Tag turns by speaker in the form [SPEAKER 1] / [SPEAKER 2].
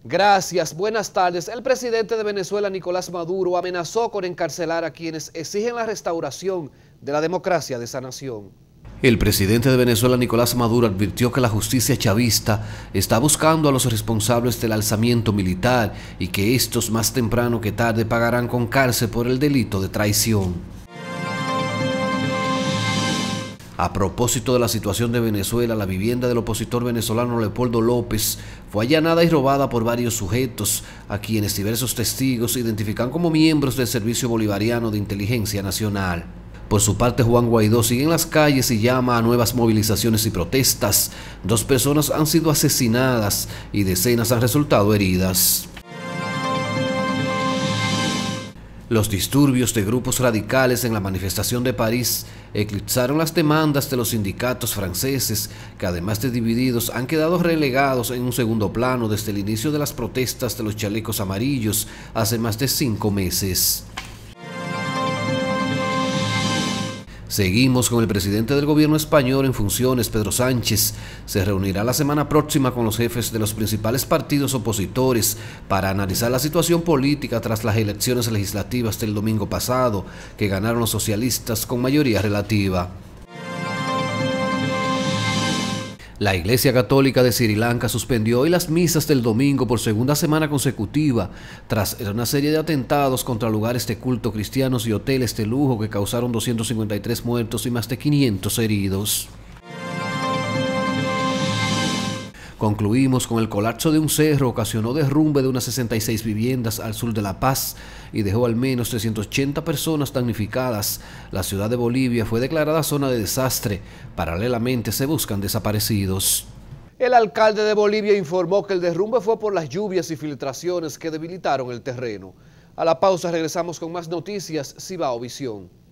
[SPEAKER 1] Gracias, buenas tardes. El presidente de Venezuela, Nicolás Maduro, amenazó con encarcelar a quienes exigen la restauración de la democracia de esa nación. El presidente de Venezuela, Nicolás Maduro, advirtió que la justicia chavista está buscando a los responsables del alzamiento militar y que estos más temprano que tarde pagarán con cárcel por el delito de traición. A propósito de la situación de Venezuela, la vivienda del opositor venezolano Leopoldo López fue allanada y robada por varios sujetos, a quienes diversos testigos identifican como miembros del Servicio Bolivariano de Inteligencia Nacional. Por su parte, Juan Guaidó sigue en las calles y llama a nuevas movilizaciones y protestas. 2 personas han sido asesinadas y decenas han resultado heridas. Los disturbios de grupos radicales en la manifestación de París eclipsaron las demandas de los sindicatos franceses, que además de divididos han quedado relegados en un segundo plano desde el inicio de las protestas de los chalecos amarillos hace más de 5 meses. Seguimos con el presidente del gobierno español en funciones, Pedro Sánchez. Se reunirá la semana próxima con los jefes de los principales partidos opositores para analizar la situación política tras las elecciones legislativas del domingo pasado, que ganaron los socialistas con mayoría relativa. La Iglesia Católica de Sri Lanka suspendió hoy las misas del domingo por segunda semana consecutiva, tras una serie de atentados contra lugares de culto cristianos y hoteles de lujo que causaron 253 muertos y más de 500 heridos. Concluimos con el colapso de un cerro ocasionó derrumbe de unas 66 viviendas al sur de La Paz y dejó al menos 380 personas damnificadas. La ciudad de Bolivia fue declarada zona de desastre. Paralelamente se buscan desaparecidos. El alcalde de Bolivia informó que el derrumbe fue por las lluvias y filtraciones que debilitaron el terreno. A la pausa regresamos con más noticias Cibao Visión.